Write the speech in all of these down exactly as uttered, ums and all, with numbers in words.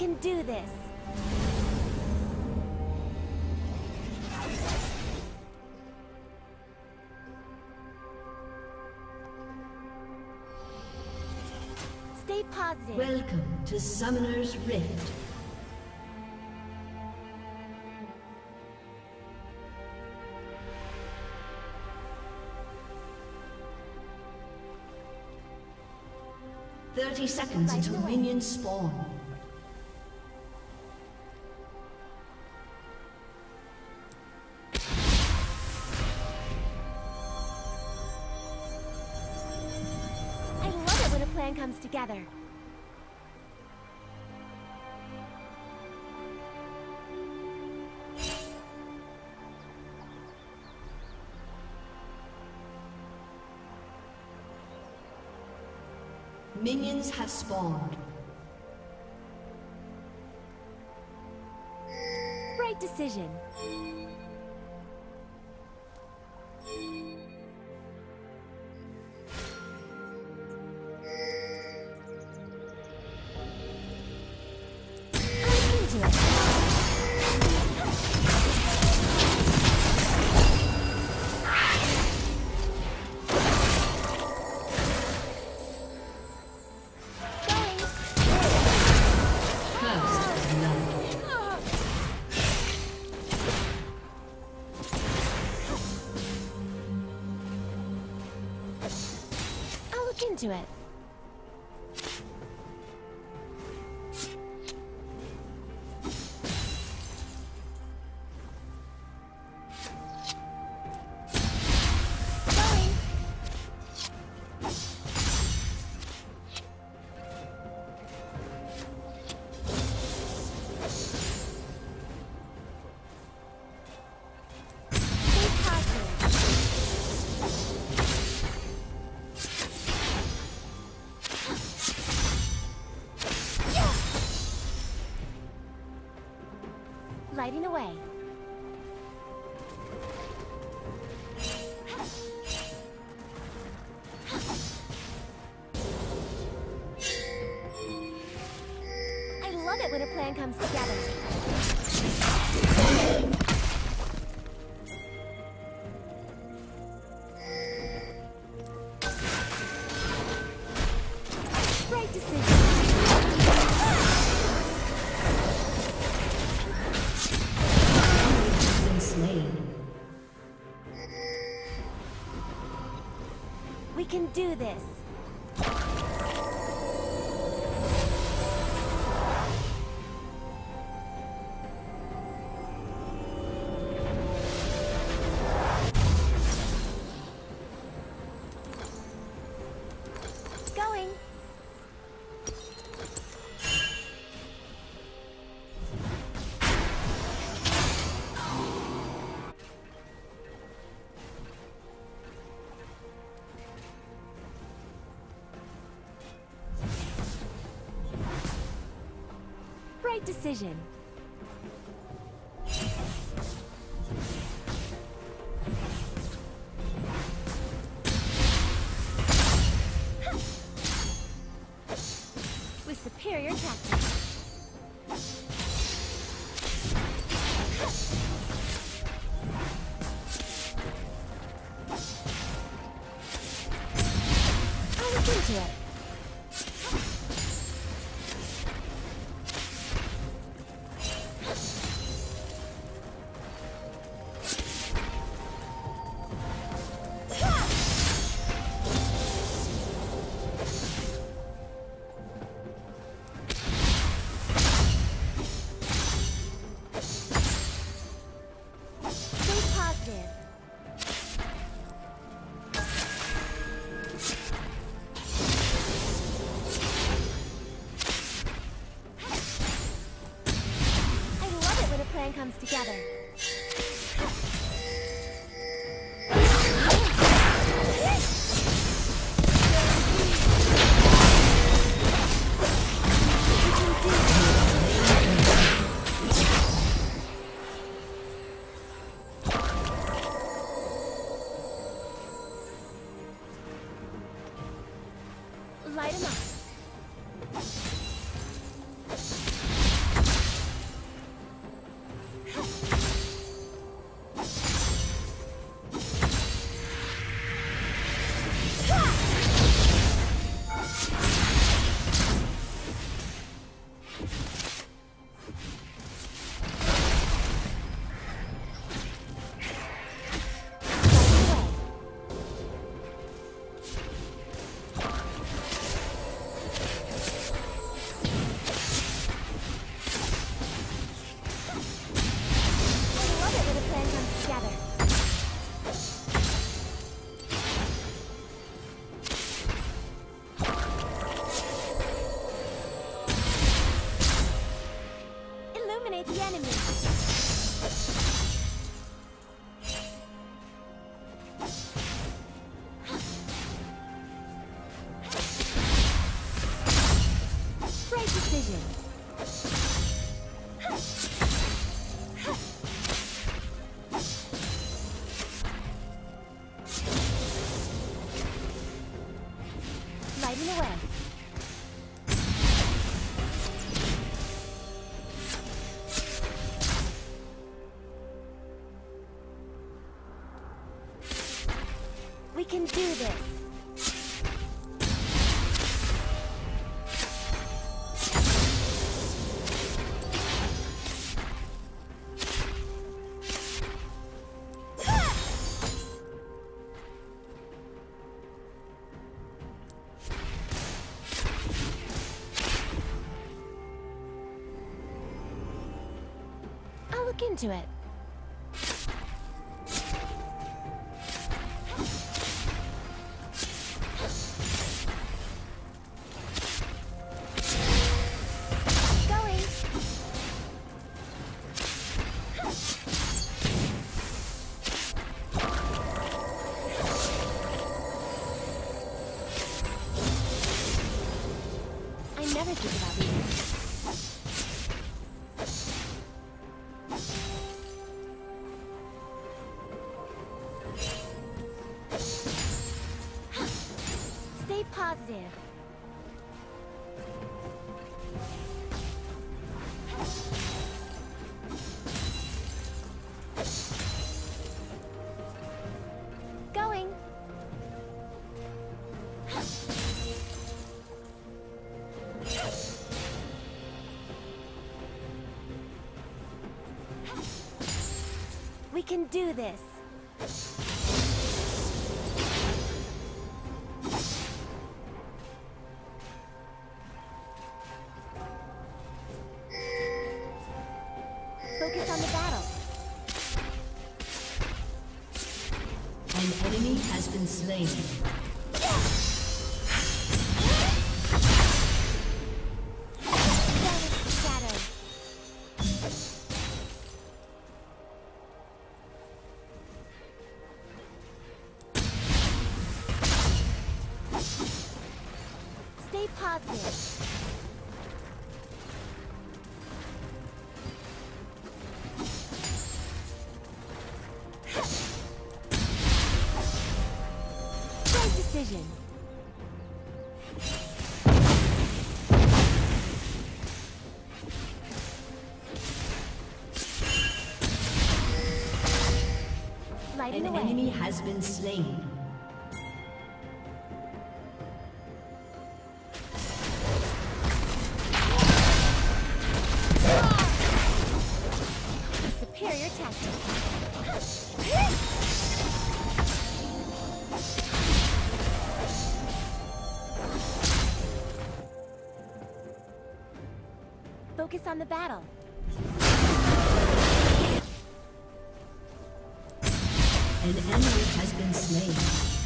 can do this. Stay positive. Welcome to Summoner's Rift. Thirty seconds until minions spawn. I love it when a plan comes together. Minions have spawned. Right decision. I'm into it. Into it. Lighting the way. I love it when a plan comes together. Right decision. We can do this. Going. Right decision. With superior tactics. I'll look into it. Comes together. Light him up. away. We can do this. I'll look into it. Going. I never think about these. Stay positive. Going. We can do this. Focus on the battle. An enemy has been slain. Shadows. Stay positive. Right decision. Lighting An away. enemy has been slain. Superior tactics. Focus on the battle. An enemy has been slain.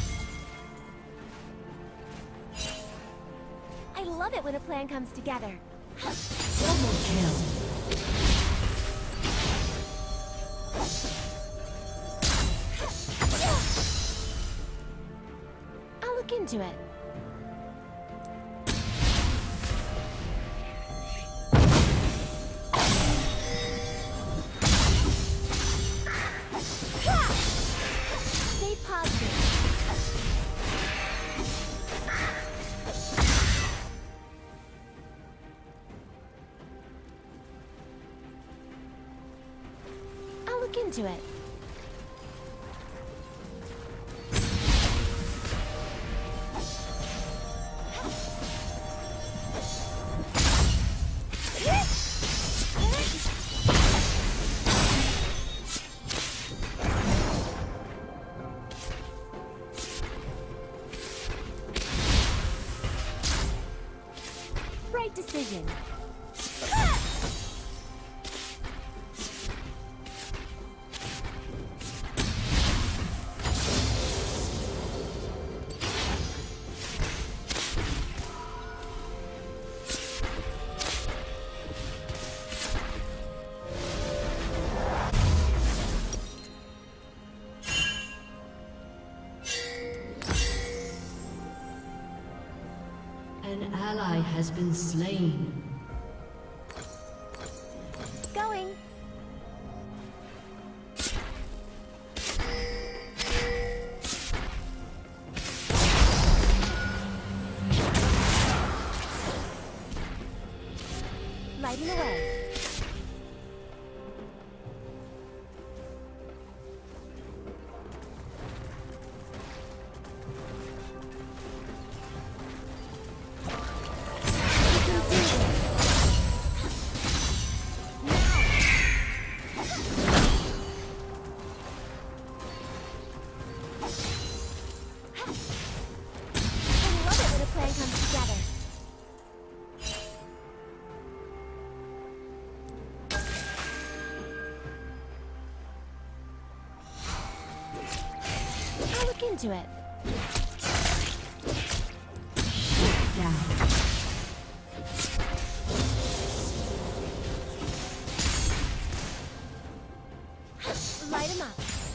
I love it when a plan comes together. Double kill. I'll look into it. Stay positive. I'll look into it. Right decision. An ally has been slain. Going. into it. Down. Light him up.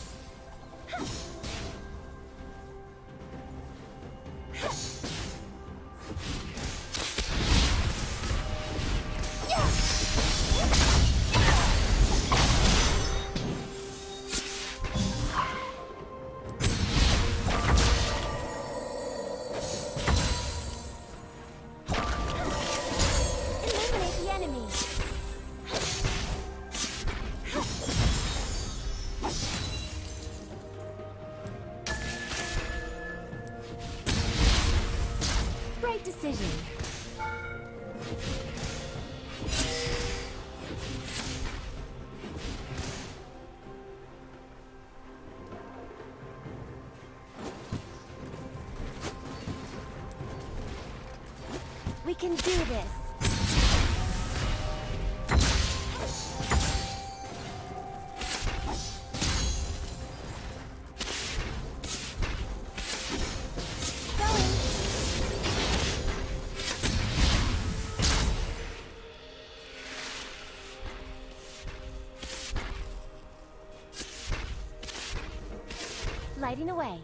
Eliminate the enemy. Right decision. We can do this. Going. Lighting away.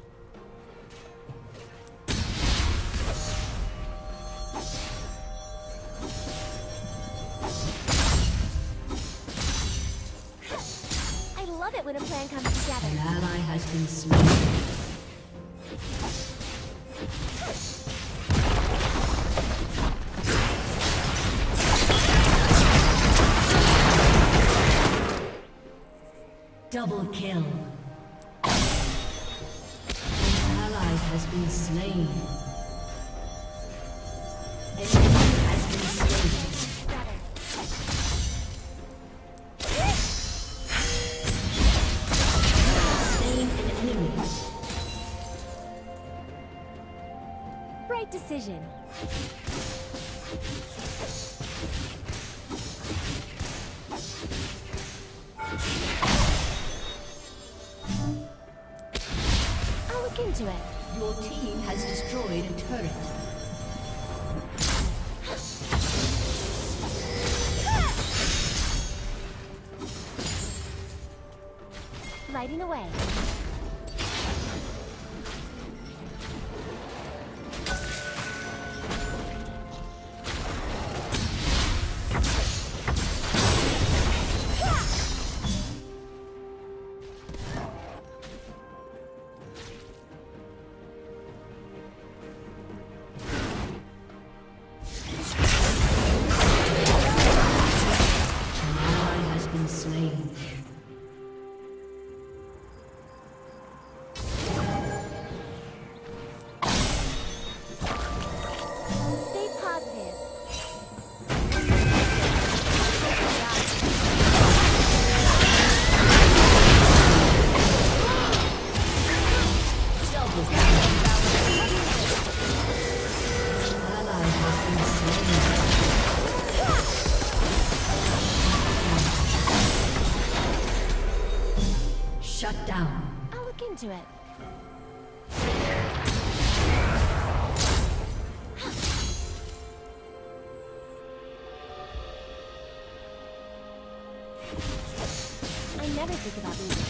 I love it when a plan comes together. An ally has been slain. Double kill. An ally has been slain. An enemy has been slain. Slain an enemy. Right decision. I'll look into it. Your team has destroyed a turret. Lighting away. Shut down. I'll look into it. I never think about losing.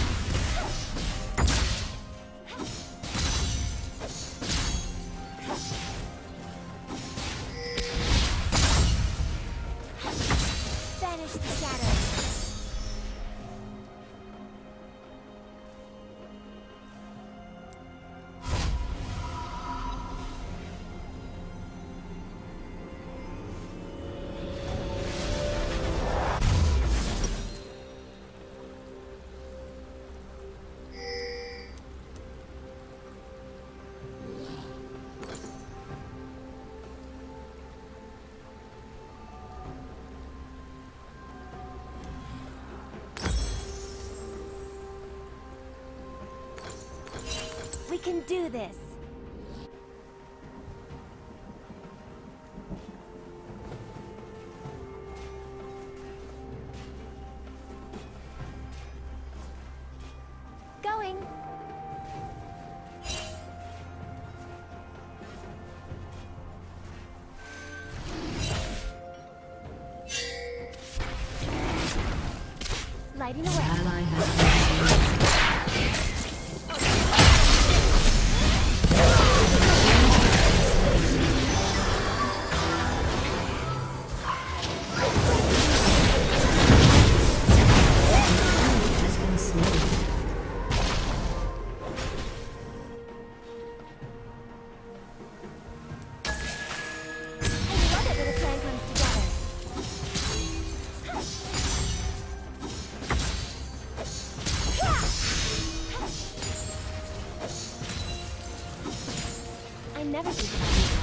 Banish the shadows. We can do this. Going. Lighting An away. ally has been slain. I never do that.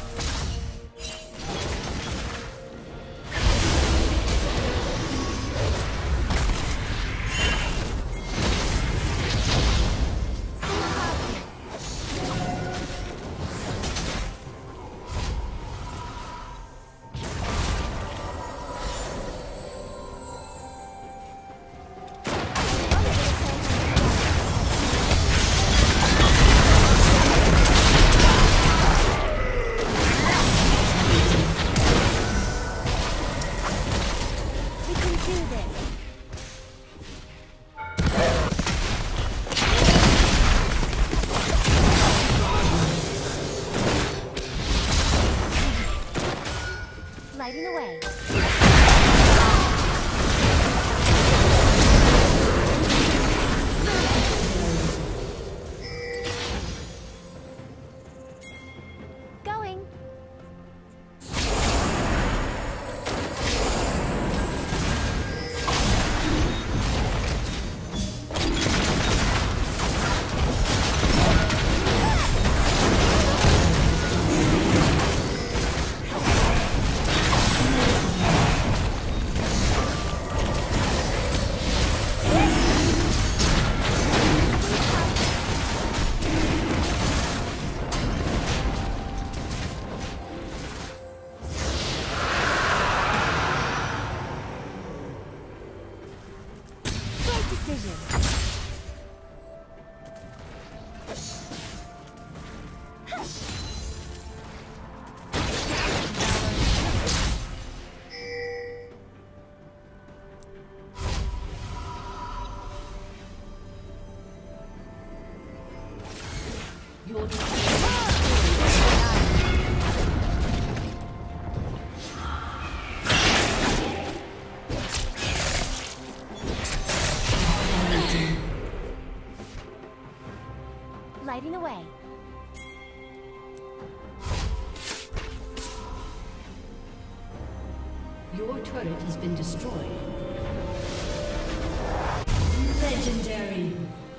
Lighting away. Going. Decision. Your Lighting away. Your turret has been destroyed. Legendary.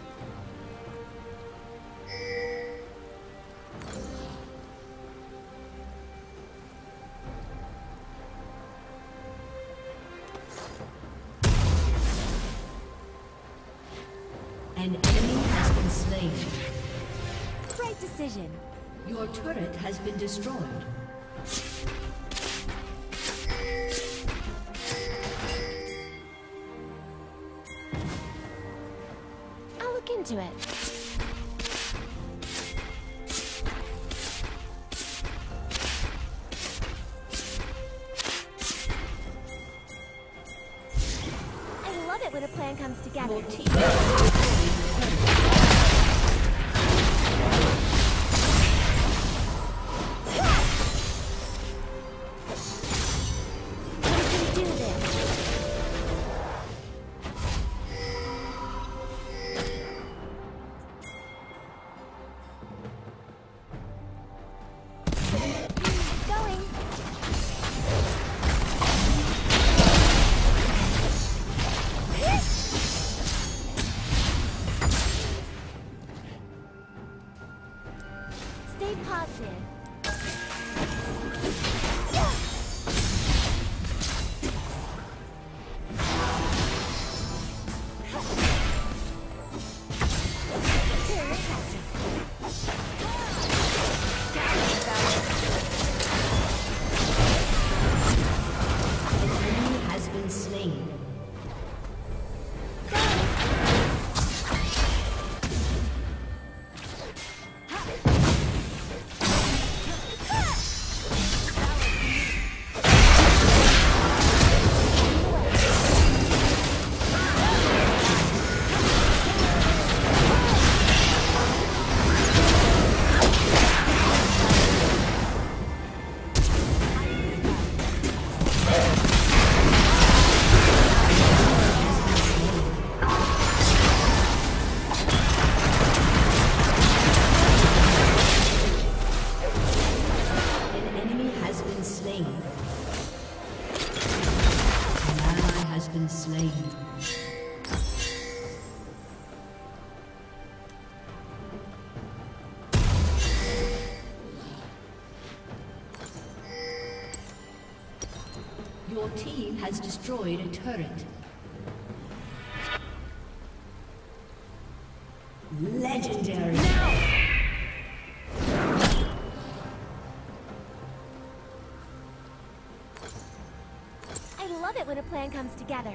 An enemy has been slain. Great decision. Your turret has been destroyed. I'll look into it. I love it when a plan comes together. Your team. Your team has destroyed a turret. Legendary. Now! I love it when a plan comes together.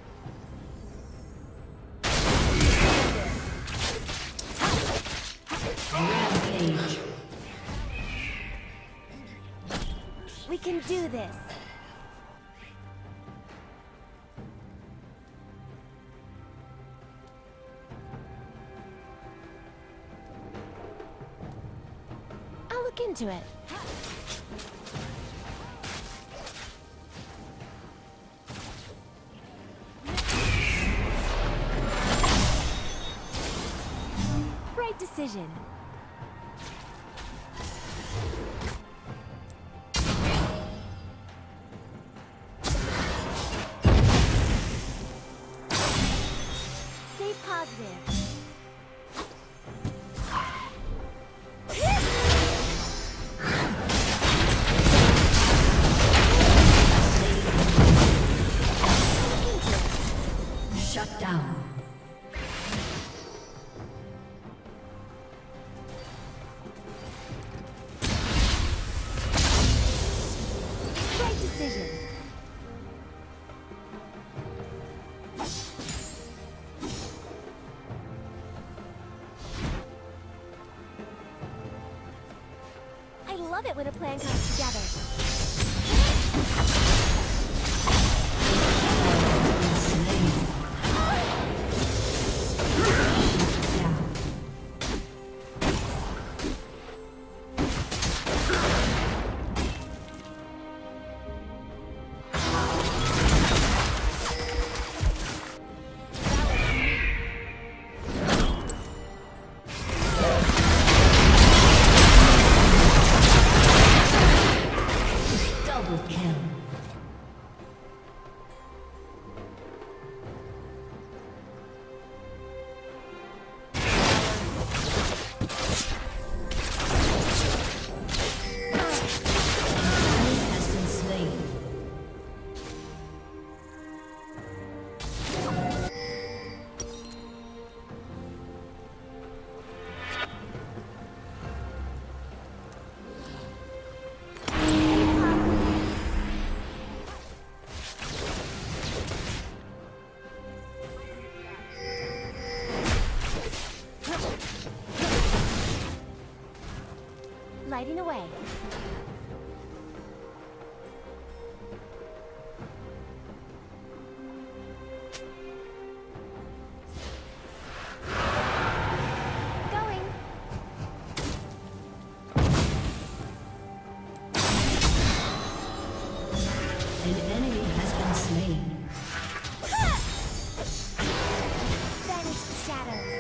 Rampage. We can do this. I'll look into it. Right decision. Stay positive. Shut down. Right decision. I love it when a plan comes together. Lighting away. Going. An enemy has been slain. Vanished shadows.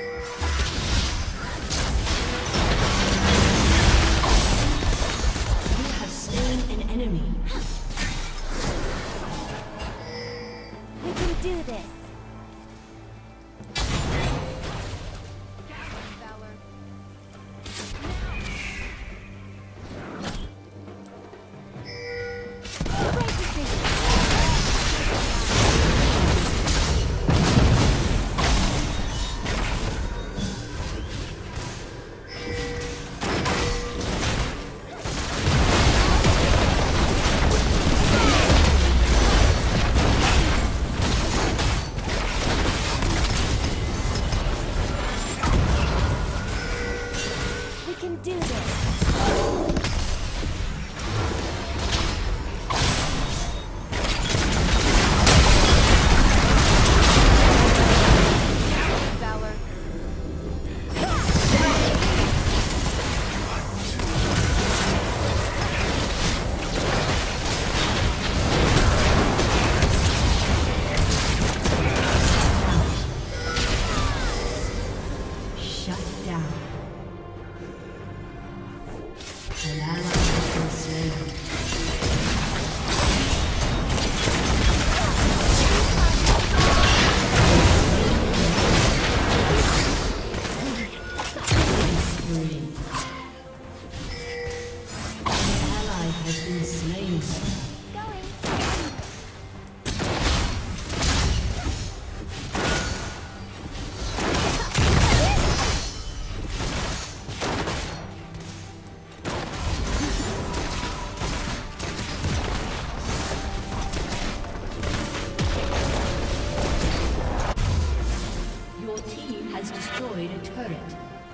destroyed a turret.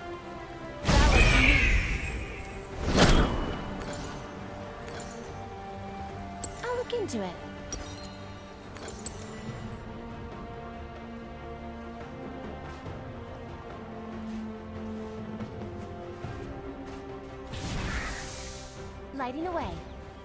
I'll look into it. Lighting away.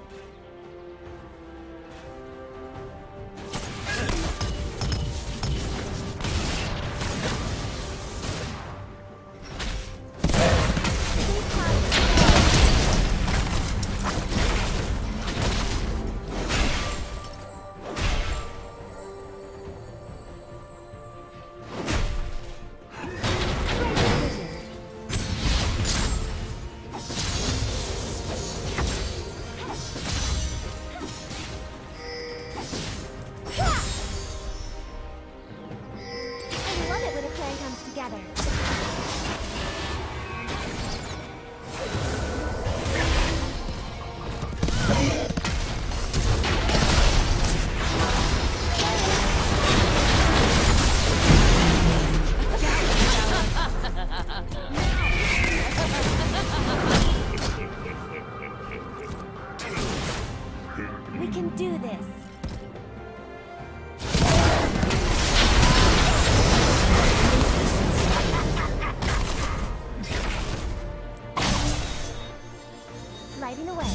Lighting away.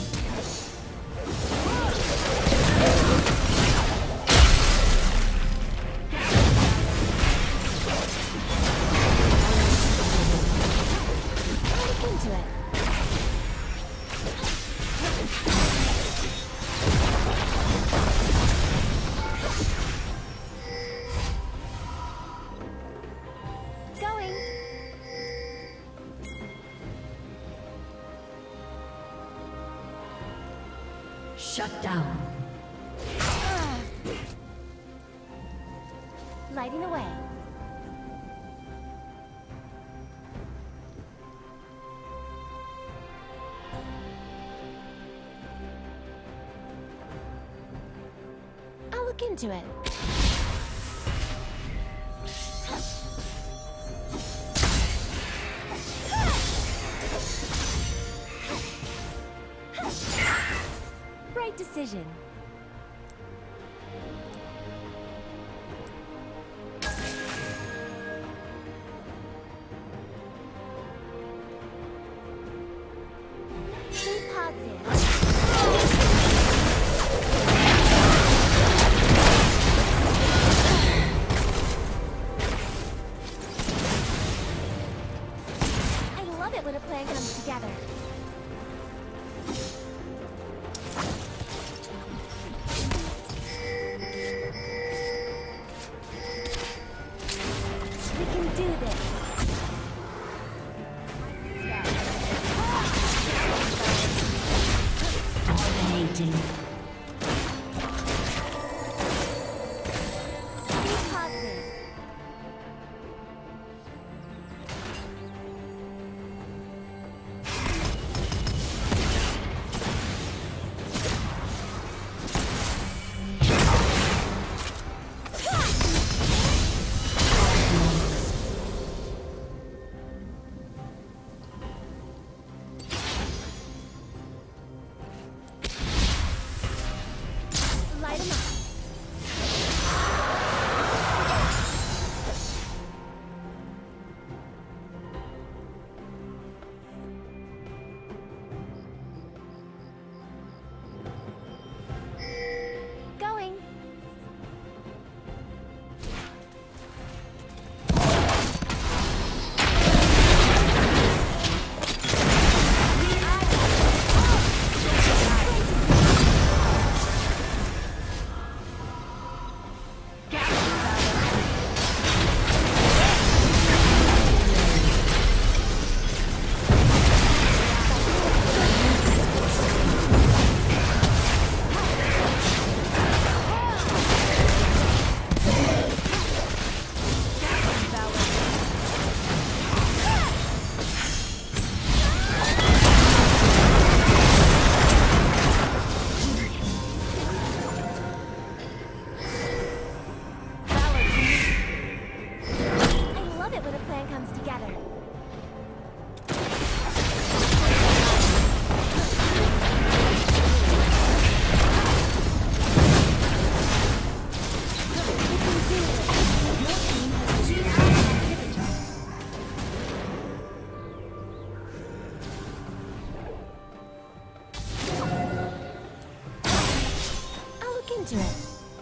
Look into it. Going. Shut down. Lighting away. I'll look into it. Right decision. Stay positive. I love it when a plan comes together. We can do this. Dominating. Be positive. love it when a plan comes together. I'll look into it.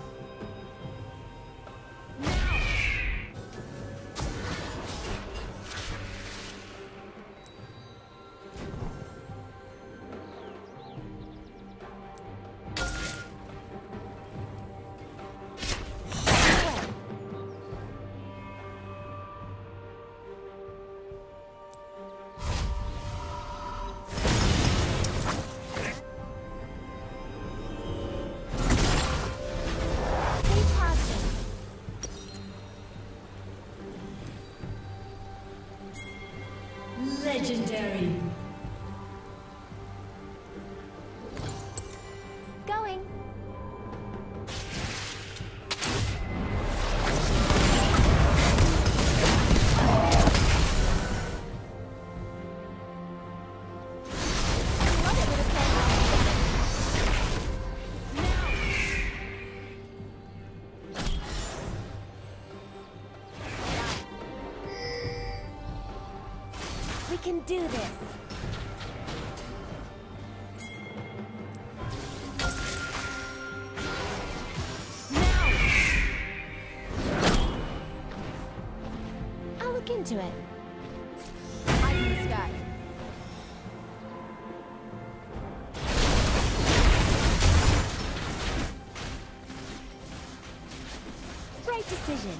Legendary. Going. I love it when a plan We can do this. Now. I'll look into it. Eyes in the sky. Right decision.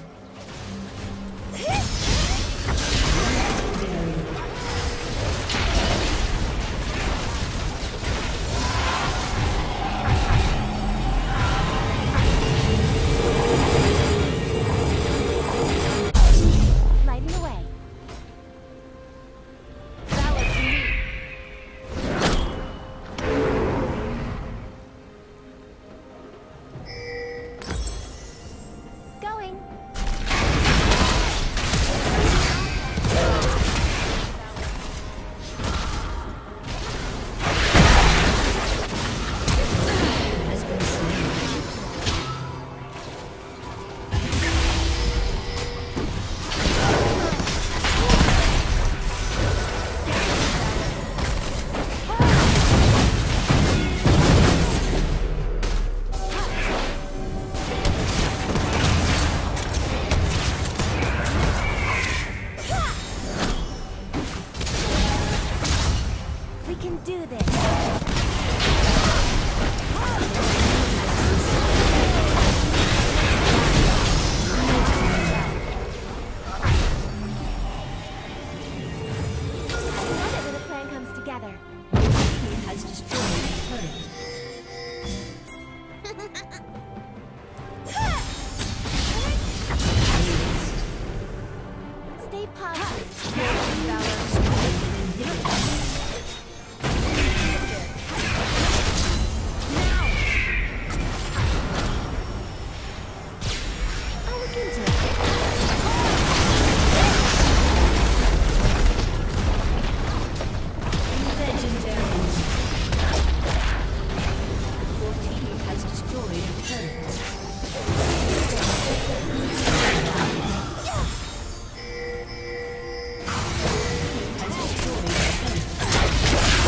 Lighting away. Valor to me. Going. Has been slain. We can do this. I love it when a plan comes together. He has destroyed the turret. Stay positive. I'll look into it. Legendary. Your team has destroyed a turret. Has destroyed a turret.